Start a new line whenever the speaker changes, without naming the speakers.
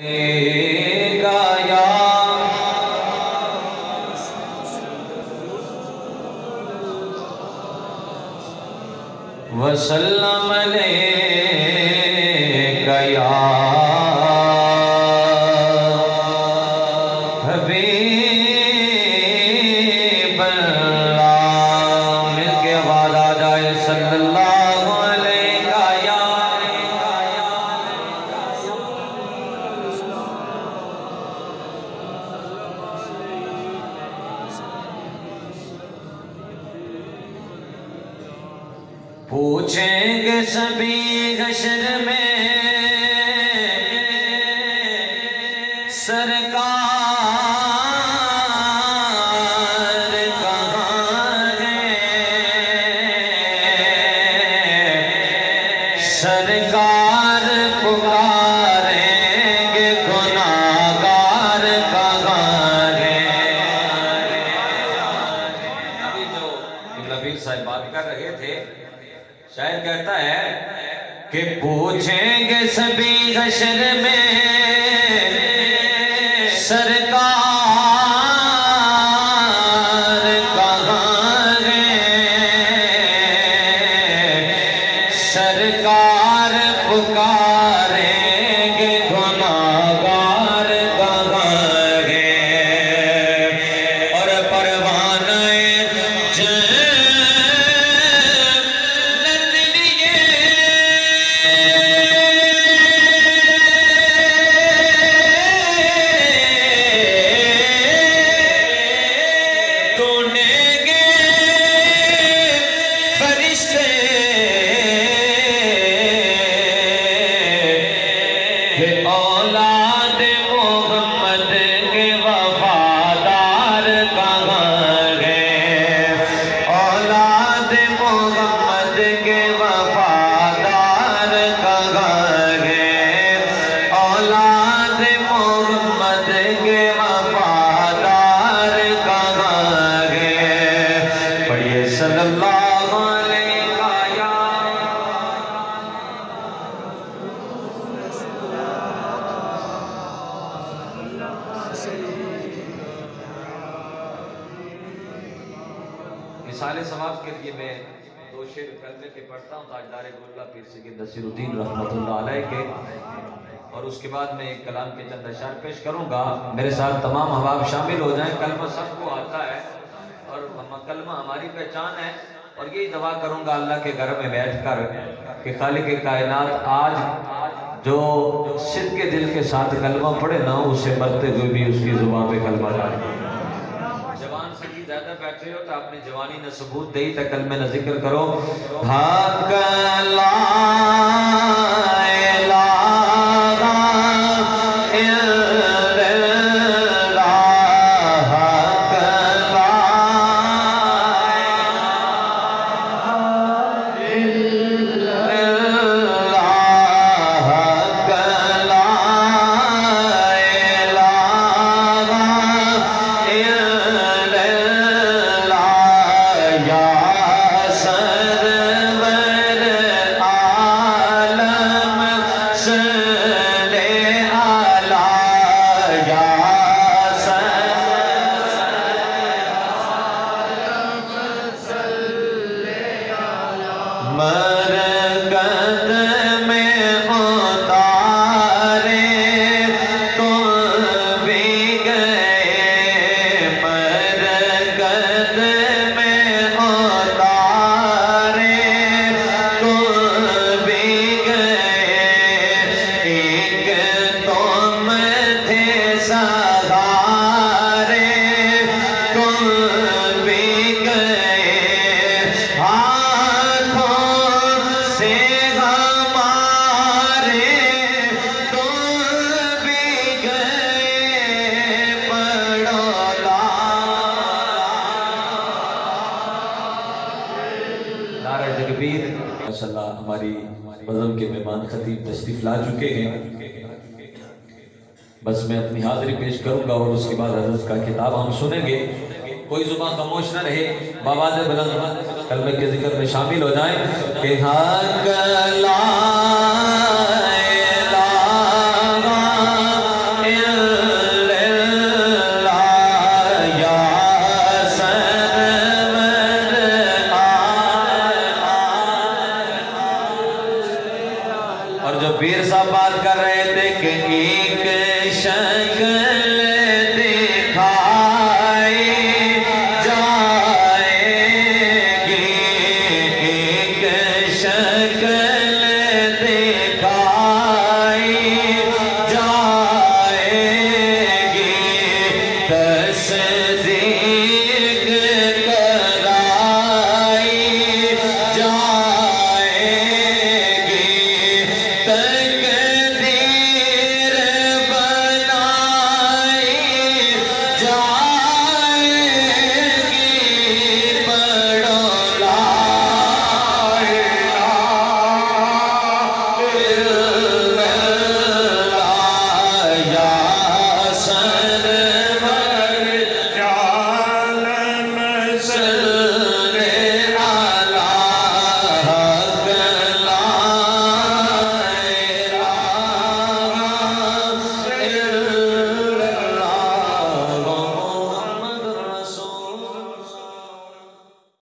وسلم علیکہ یا حبیب اللہ، مل کے آواز آ جائے صلی اللہ علیکہ یا پوچھیں گے سبھی حشر میں سرکار کہاں ہے، سرکار پکاریں گے گناہگار کہاں ہے۔ ابھی جو لبیب صاحب بات کر رہے تھے، شاعر کہتا ہے کہ پوچھیں گے سبھی حشر میں سرکار کہاں ہے، سرکار پکاریں گے گناہگار کہاں ہے، اور پروانہ اولاد محمد کے وفادار کہاں گئے، اولاد محمد کے وفادار کہاں گئے، اولاد محمد کے وفادار کہاں گئے۔ پڑھیے صلی اللہ مثال ثواب کے لیے میں دو شعر کلمے کے پڑھتا ہوں تاجدار گولہ پیر سید نصیر الدین رحمت اللہ علیہ کے، اور اس کے بعد میں ایک کلام کے چند اشعار پیش کروں گا۔ میرے ساتھ تمام احباب شامل ہو جائیں۔ کلمہ سب کو آتا ہے اور کلمہ ہماری پہچان ہے، اور یہی دعا کروں گا اللہ کے گھر میں بیٹھ کر کہ خالق کائنات آج جو صدق کے دل کے ساتھ کلمہ پڑھے نہ اسے مرتے ہوئے بھی اس کی زبان پہ کلمہ ڈالے۔ جوان سنگی زیادہ بیٹھے ہو تو اپنی جوانی نہ ثبوت دے تا کلمے نہ ذکر کرو۔ حق لا الہ الا اللہ، حق لا الہ الا اللہ، حق لا الہ الا اللہ، یا سرور عالم صلی علی، یا مرکز میں اتارے تو بھی گئے، مرکز میں اتارے تو بھی گئے، ایک تم تھے سہارے تم بھی گئے، ہاتھوں سے ہمارے تم بھی گئے، پڑھو نعرہ تکبیر۔ ماشاءاللہ ہماری بزم کے مہمان خطیب تشریف لا چکے ہیں، بس میں اپنی حاضری پیش کروں گا اور اس کے بعد حضرت کا خطاب ہم سنیں گے۔ کوئی زبان خاموش نہ رہے، بآواز بلند کلمے کے ذکر میں شامل ہو جائیں کہ حق لا الہ
ایک